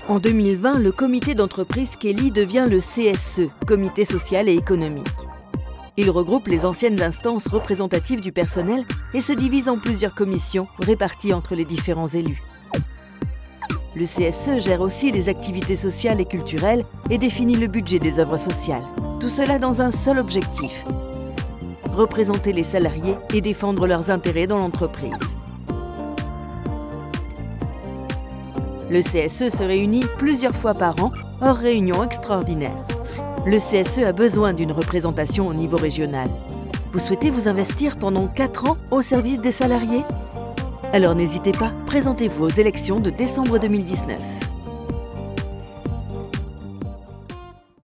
En 2020, le comité d'entreprise Kelly devient le CSE, Comité social et économique. Il regroupe les anciennes instances représentatives du personnel et se divise en plusieurs commissions réparties entre les différents élus. Le CSE gère aussi les activités sociales et culturelles et définit le budget des œuvres sociales. Tout cela dans un seul objectif: représenter les salariés et défendre leurs intérêts dans l'entreprise. Le CSE se réunit plusieurs fois par an, hors réunion extraordinaire. Le CSE a besoin d'une représentation au niveau régional. Vous souhaitez vous investir pendant 4 ans au service des salariés? Alors n'hésitez pas, présentez-vous aux élections de décembre 2019.